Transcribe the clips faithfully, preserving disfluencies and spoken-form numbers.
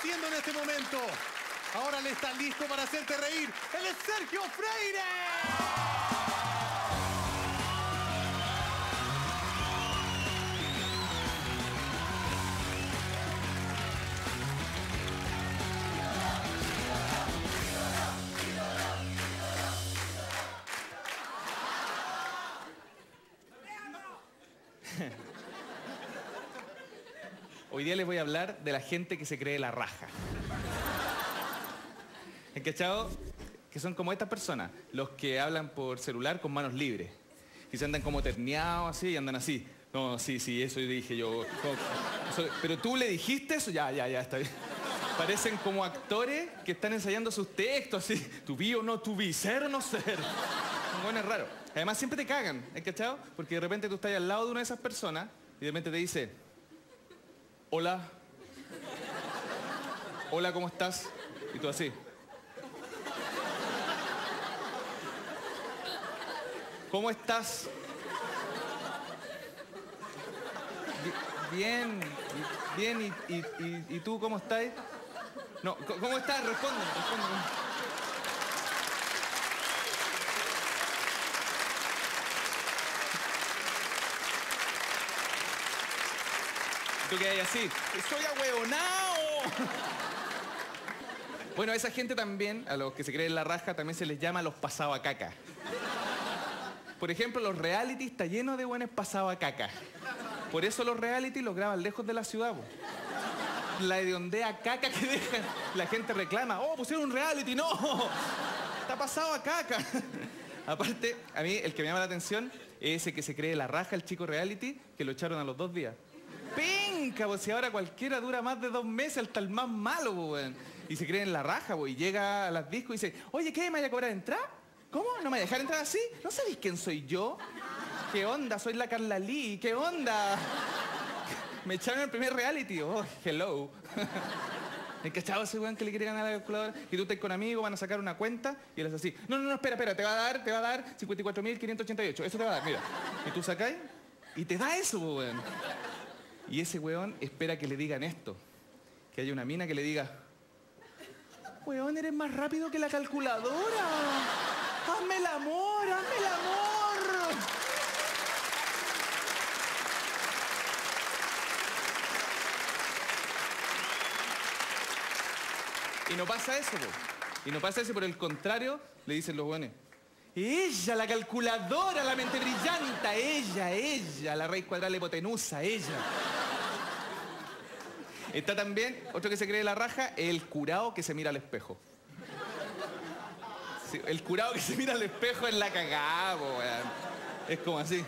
haciendo en este momento. Ahora le está listo para hacerte reír. ¡Él es Sergio Freire! Hoy día les voy a hablar de la gente que se cree la raja. ¿Encachado? Que son como estas personas, los que hablan por celular con manos libres. Y se andan como terneados así y andan así. No, sí, sí, eso dije yo. No, eso, pero tú le dijiste eso, ya, ya, ya, está bien. Parecen como actores que están ensayando sus textos así. Tu vi o no tu vi, ser o no ser. Bueno, es raro. Además siempre te cagan, ¿encachado? Porque de repente tú estás al lado de una de esas personas y de repente te dice: hola. Hola, ¿cómo estás? Y tú así. ¿Cómo estás? Bien, bien, ¿y, y, y, y tú cómo estás? No, ¿cómo estás? Responde, responde. Tú que hay así, ¡soy ahueonao! Bueno, a esa gente también, a los que se creen la raja, también se les llama los pasado a caca. Por ejemplo, los reality está lleno de buenos pasado a caca. Por eso los reality los graban lejos de la ciudad, po. La hediondea caca que dejan, la gente reclama: oh, pusieron un reality, no, está pasado a caca. Aparte, a mí el que me llama la atención es ese que se cree la raja, el chico reality, que lo echaron a los dos días. ¡Penca! Pues si ahora cualquiera dura más de dos meses, hasta el más malo, pues, y se cree en la raja, pues, y llega a las discos y dice: oye, ¿qué? ¿Me vaya a cobrar entrar? ¿Cómo? ¿No me voy a dejar entrar así? ¿No sabéis quién soy yo? ¿Qué onda? Soy la Carla Lee. ¿Qué onda? Me echaron en el primer reality. Oh, hello. El cachado ese weón que le quiere ganar a la calculadora. Y tú estás con amigos, van a sacar una cuenta y él es así: no, no, no, espera, espera, te va a dar, te va a dar cincuenta y cuatro mil quinientos ochenta y ocho. Eso te va a dar, mira. Y tú sacáis y te da eso, weón. Y ese weón espera que le digan esto. Que haya una mina que le diga: weón, eres más rápido que la calculadora. ¡Hazme el amor! ¡Hazme el amor! Y no pasa eso, po. Y no pasa eso, por el contrario, le dicen los buenos: ella, la calculadora, la mente brillante, ella, ella, la raíz cuadrada de la hipotenusa, ella. Está también, otro que se cree la raja, el curado que se mira al espejo. Sí, el curado que se mira al espejo es la cagada, po, weón. Es como así.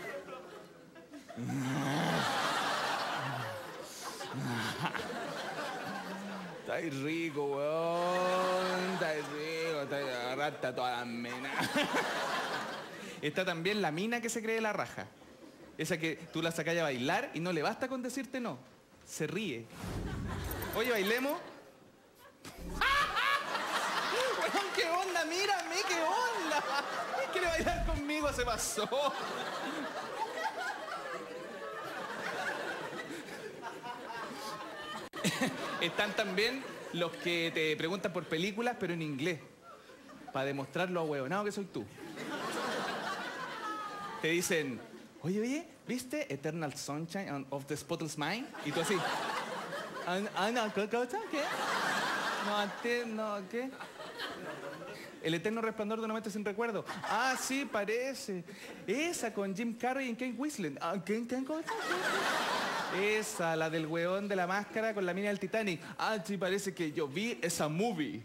Está ahí rico, weón. Está ahí rico, está ahí, agarraste a todas las minas. Está también la mina que se cree la raja. Esa que tú la sacas a bailar y no le basta con decirte no. Se ríe. Oye, bailemos. Weón, ¿qué onda? Mírame, ¿qué onda? ¿Quiere bailar conmigo? Se pasó. Están también los que te preguntan por películas, pero en inglés. Para demostrar lo ahueonado que soy tú. Te dicen: oye, oye, ¿viste Eternal Sunshine of the Spotless Mind? Y tú así: ah, no, ¿qué cosa? ¿Qué? No, te, no, ¿qué? El eterno resplandor de una mente sin recuerdo. Ah, sí, parece. Esa con Jim Carrey y Kate Winslet. Ah, ¿qué, qué cosa? Esa, la del weón de la máscara con la mina del Titanic. Ah, sí, parece que yo vi esa movie.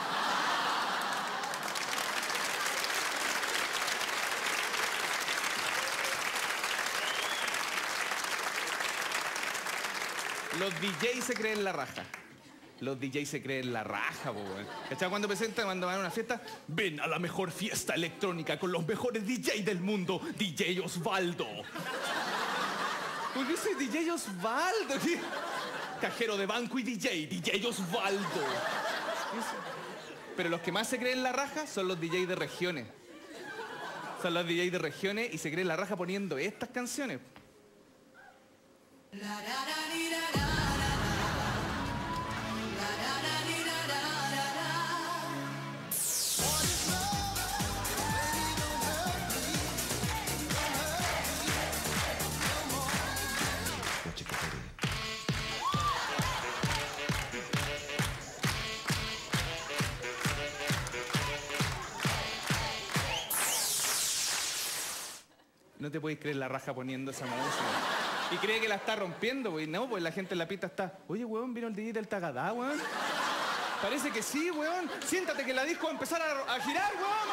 Los D Js se creen la raja. Los D Js se creen la raja, po, weón. ¿Cachai? Cuando presentan, cuando van a una fiesta: ven a la mejor fiesta electrónica con los mejores D Js del mundo, D J Osvaldo. ¿Por qué soy D J Osvaldo? ¿Qué? Cajero de banco y D J, D J Osvaldo. Pero los que más se creen la raja son los D Js de regiones. Son los D Js de regiones y se creen la raja poniendo estas canciones. La, la, la, la, la, la, la, la, la, la. No te podéis creer la raja poniendo esa música. Y cree que la está rompiendo, güey. No, pues la gente en la pista está... Oye, weón, ¿vino el D J del Tagadá, weón? Parece que sí, weón. Siéntate que la disco va a empezar a, a girar, weón.